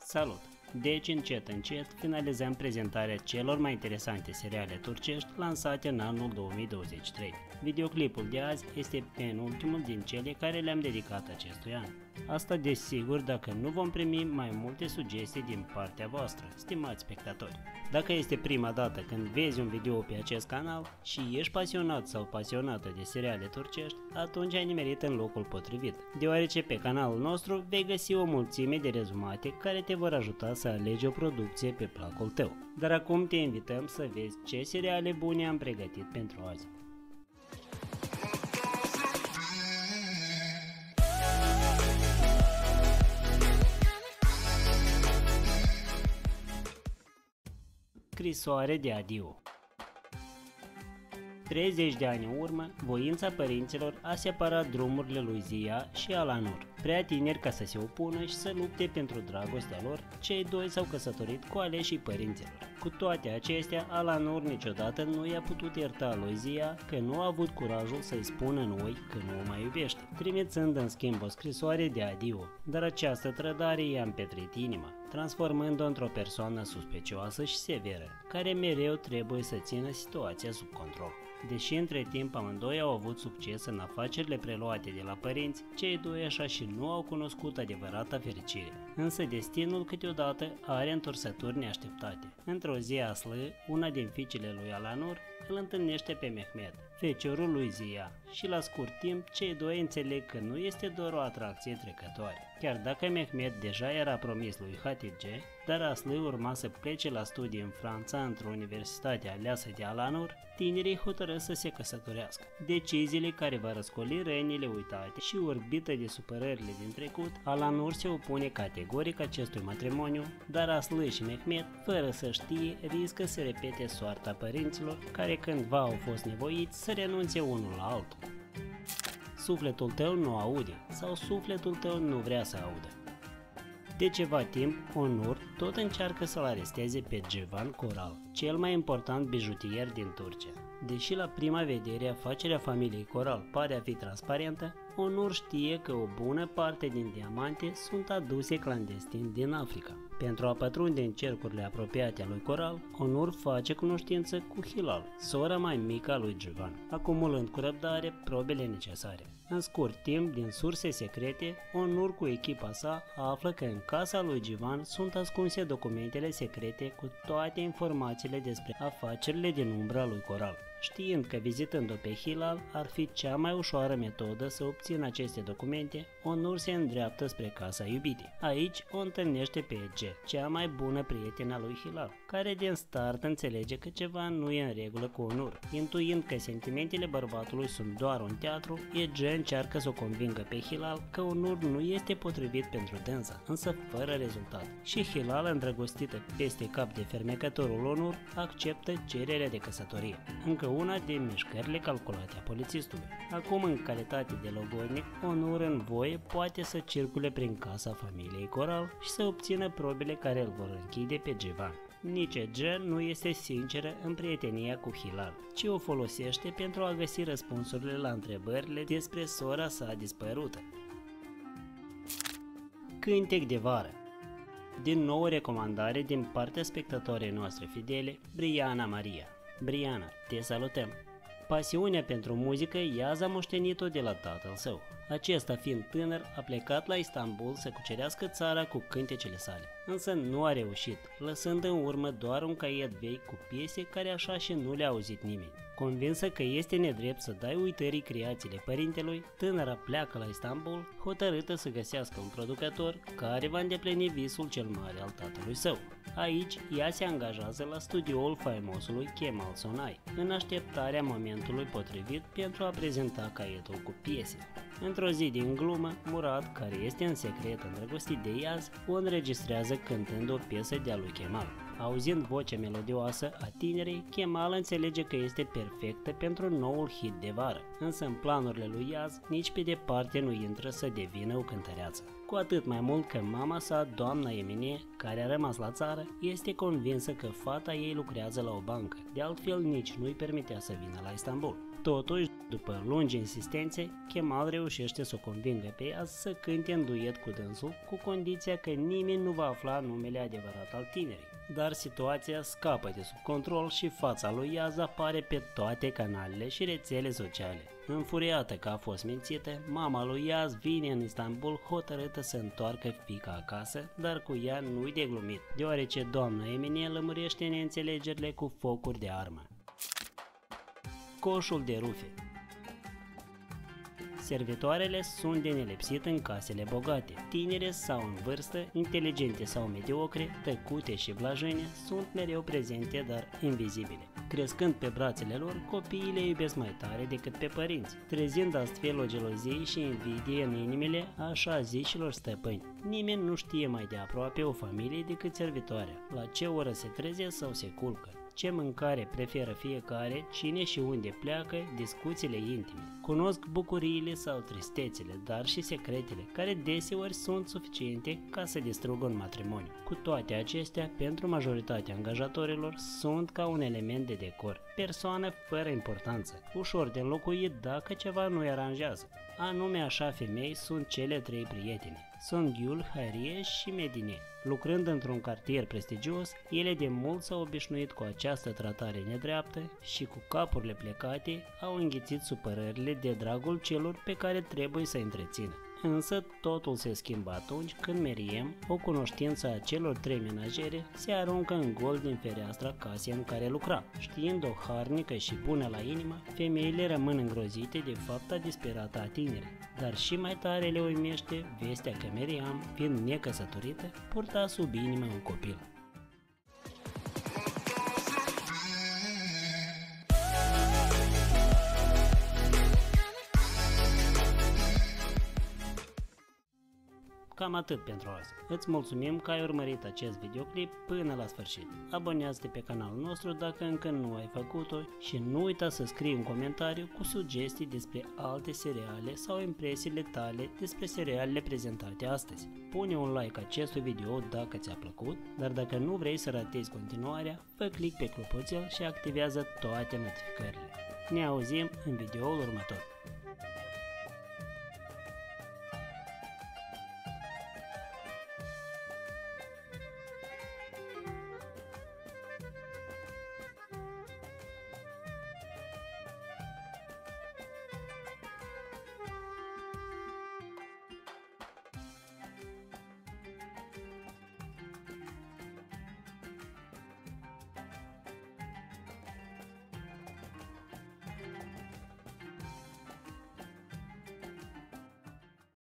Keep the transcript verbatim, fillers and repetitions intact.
Salut! Deci încet încet finalizăm prezentarea celor mai interesante seriale turcești lansate în anul două mii douăzeci și trei. Videoclipul de azi este penultimul din cele care le-am dedicat acestui an. Asta desigur dacă nu vom primi mai multe sugestii din partea voastră, stimați spectatori. Dacă este prima dată când vezi un video pe acest canal și ești pasionat sau pasionată de seriale turcești, atunci ai nimerit în locul potrivit, deoarece pe canalul nostru vei găsi o mulțime de rezumate care te vor ajuta să alegi o producție pe placul tău. Dar acum te invităm să vezi ce seriale bune am pregătit pentru azi. Scrisoare de adio. treizeci de ani în urmă, voința părinților a separat drumurile lui Zia și Alanur. Prea tineri ca să se opună și să lupte pentru dragostea lor, cei doi s-au căsătorit cu aleșii părinților. Cu toate acestea, Alanur niciodată nu i-a putut ierta lui Zia că nu a avut curajul să-i spună în oi că nu o mai iubește, trimițând în schimb o scrisoare de adio, dar această trădare i-a împetrit inima, transformând-o într-o persoană suspecioasă și severă, care mereu trebuie să țină situația sub control. Deși între timp amândoi au avut succes în afacerile preluate de la părinți, cei doi așa și nu au cunoscut adevărata fericire. Însă destinul câteodată are întorsături neașteptate. Într-o zi Aslı, una din fiicele lui Alanur, îl întâlnește pe Mehmet, feciorul lui Zia, și la scurt timp cei doi înțeleg că nu este doar o atracție trecătoare. Chiar dacă Mehmet deja era promis lui Hatice, dar Aslı urma să plece la studii în Franța într-o universitate aleasă de Alanur, tinerii hotărăsc să se căsătorească. Deciziile care va răscoli rănile uitate și orbită de supărările din trecut, Alanur se opune categoric acestui matrimoniu, dar Aslı și Mehmet, fără să știe, riscă să repete soarta părinților, care cândva au fost nevoiți să renunțe unul la altul. Sufletul tău nu aude sau sufletul tău nu vrea să audă. De ceva timp, Onur tot încearcă să-l aresteze pe Civan Coral, cel mai important bijutier din Turcia. Deși la prima vedere afacerea familiei Coral pare a fi transparentă, Onur știe că o bună parte din diamante sunt aduse clandestin din Africa. Pentru a pătrunde în cercurile apropiate a lui Coral, Onur face cunoștință cu Hilal, sora mai mică a lui Civan, acumulând cu răbdare probele necesare. În scurt timp, din surse secrete, Onur cu echipa sa află că în casa lui Civan sunt ascunse documentele secrete cu toate informațiile despre afacerile din umbra lui Coral. Știind că vizitând-o pe Hilal ar fi cea mai ușoară metodă să obțină aceste documente, Onur se îndreaptă spre casa iubitei. Aici o întâlnește pe Ece, cea mai bună prietenă a lui Hilal, care din start înțelege că ceva nu e în regulă cu Onur. Intuind că sentimentele bărbatului sunt doar un teatru, Ece încearcă să o convingă pe Hilal că Onur nu este potrivit pentru dânsa, însă fără rezultat. Și Hilal, îndrăgostită peste cap de fermecătorul Onur, acceptă cererea de căsătorie. Încă una din mișcările calculate a polițistului. Acum, în calitate de logodnic, Onur în voie poate să circule prin casa familiei Coral și să obțină probele care îl vor închide pe Civan. Nici Ece nu este sinceră în prietenia cu Hilal, ci o folosește pentru a găsi răspunsurile la întrebările despre sora sa dispărută. Cântec de vară. Din nou o recomandare din partea spectatoarei noastre fidele, Briana Maria. Briana, te salutăm! Pasiunea pentru muzică Yaz a moștenit-o de la tatăl său. Acesta, fiind tânăr, a plecat la Istanbul să cucerească țara cu cântecele sale, însă nu a reușit, lăsând în urmă doar un caiet vechi cu piese care așa și nu le-a auzit nimeni. Convinsă că este nedrept să dai uitării creațiile părintelui, tânăra pleacă la Istanbul, hotărâtă să găsească un producător care va îndeplini visul cel mare al tatălui său. Aici, ea se angajează la studioul faimosului Kemal Sonay, în așteptarea momentului potrivit pentru a prezenta caietul cu piese. Într-o zi din glumă, Murat, care este în secret îndrăgostit de Yaz, o înregistrează cântând o piesă de-a lui Kemal. Auzind vocea melodioasă a tinerei, Kemal înțelege că este perfectă pentru noul hit de vară, însă în planurile lui Yaz nici pe departe nu intră să devină o cântăreață. Cu atât mai mult că mama sa, doamna Emine, care a rămas la țară, este convinsă că fata ei lucrează la o bancă, de altfel nici nu-i permitea să vină la Istanbul. Totuși, după lungi insistențe, Kemal reușește să o convingă pe ea să cânte în duet cu dânsul, cu condiția că nimeni nu va afla numele adevărat al tinerii. Dar situația scapă de sub control și fața lui Yaz apare pe toate canalele și rețele sociale. Înfuriată că a fost mințită, mama lui Yaz vine în Istanbul hotărâtă să întoarcă fiica acasă, dar cu ea nu-i de glumit, deoarece doamna Emine lămurește neînțelegerile cu focuri de armă. Coșul de rufe. Servitoarele sunt de nelipsit în casele bogate. Tinere sau în vârstă, inteligente sau mediocre, tăcute și blajene, sunt mereu prezente, dar invizibile. Crescând pe brațele lor, copiii le iubesc mai tare decât pe părinți, trezind astfel o gelozie și invidie în inimile așa zișilor stăpâni. Nimeni nu știe mai de aproape o familie decât servitoarea, la ce oră se treze sau se culcă, ce mâncare preferă fiecare, cine și unde pleacă, discuțiile intime. Cunosc bucuriile sau tristețile, dar și secretele, care deseori sunt suficiente ca să distrugă un matrimoniu. Cu toate acestea, pentru majoritatea angajatorilor, sunt ca un element de decor, persoană fără importanță, ușor de înlocuit dacă ceva nu-i aranjează. Anume așa femei sunt cele trei prietene. Sunt Gül, Hayriye și Medine. Lucrând într-un cartier prestigios, ele de mult s-au obișnuit cu această tratare nedreaptă și cu capurile plecate au înghițit supărările de dragul celor pe care trebuie să întrețină. Însă totul se schimbă atunci când Meriem, o cunoștință a celor trei menajere, se aruncă în gol din fereastra casei în care lucra. Știind-o harnică și bună la inimă, femeile rămân îngrozite de fapta disperată a tinerei. Dar și mai tare le uimește vestea că Meriam, fiind necăsătorită, purta sub inimă un copil. Cam atât pentru azi. Îți mulțumim că ai urmărit acest videoclip până la sfârșit. Abonează-te pe canalul nostru dacă încă nu ai făcut-o și nu uita să scrii un comentariu cu sugestii despre alte seriale sau impresiile tale despre serialele prezentate astăzi. Pune un like acestui video dacă ți-a plăcut, dar dacă nu vrei să ratezi continuarea, fă click pe clopoțel și activează toate notificările. Ne auzim în videoul următor.